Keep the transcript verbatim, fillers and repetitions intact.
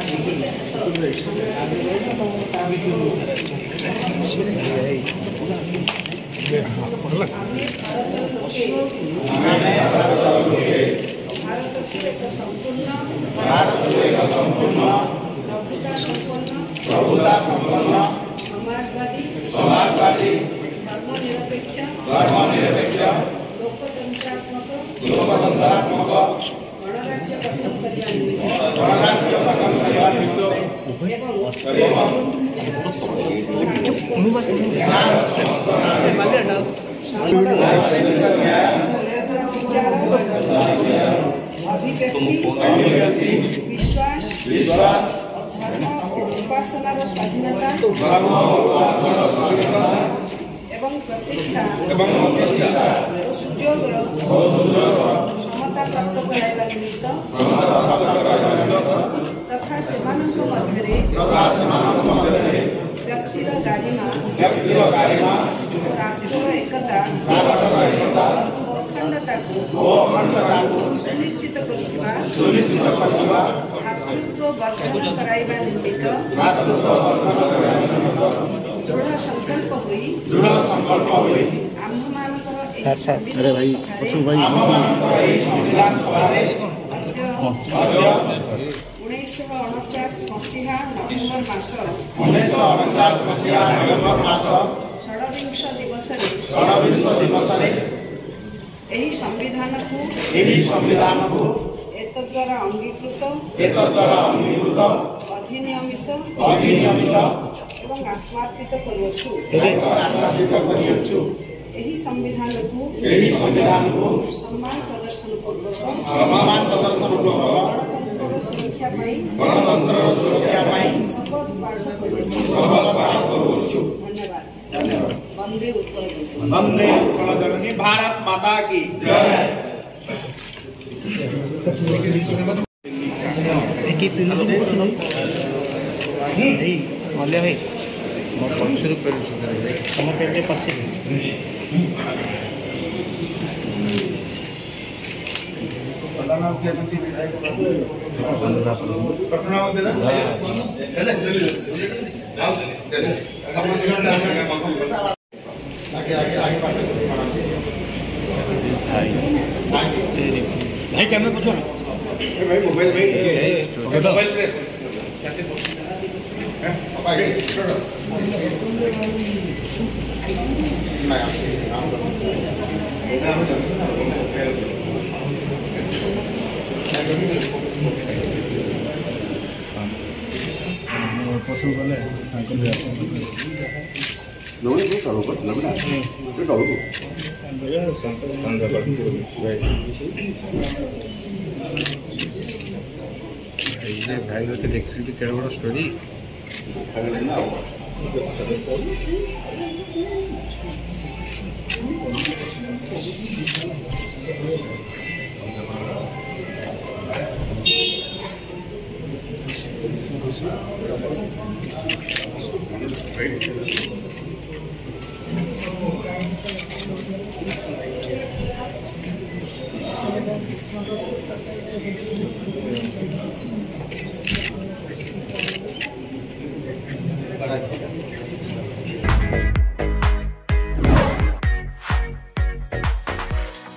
समाजवादी समाजवादी धर्मनिरपेक्ष धर्मनिरपेक्ष लोकतंत्रात्मक लोकतंत्रात्मक गणराज्य गठन करने निमित्त गणराज्य गठन करने निमित्त अभिव्यक्ति विश्वास विश्वास धर्म और उपासनार स्वाधीनता एवं प्रतिष्ठा और सुजोगर क्षमता प्राप्त कराइबा निमित्त तथा सेमानक मध्यरे व्यक्तिर गारिमा राष्ट्र एकता और अखंडता को सुनिश्चित करुवा भातृत्व वर्धन कराइबा निमित्त दृढ़ संकल्प होई आम्भमानकर अरे भाई पछु भाई उन्नीस सौ उनचास मसीहा नवेम्बर मास षड्विंश दिवस एही संविधान को एही संविधान को एतद्वारा अंगीकृत एतद्वारा अंगीकृत अधिनियमित अधिनियमित एवं आत्मार्पित करुछु आत्मार्पित करियछु एही संविधान को एही संविधान को सम्मान प्रदर्शन पूर्वक सम्मान प्रदर्शन पूर्वक गणतंत्र सुरक्षा पाई गणतंत्र सुरक्षा पाई शपथ पाठ करुछु शपथ पाठ करुछु। धन्यवाद। वंदे उत्कल वंदे उत्कल जननी भारत माता की जय। मल्लिया भाई शुरू कर पक्षी भाई कैमरा पूछो भाई मोबाइल भाई मोबाइल प्रेस पछु गले नौने को करो पर लगना है तो करो ये भाई लोग देख रहे थे केड़ा बड़ा स्टोरी ना Right.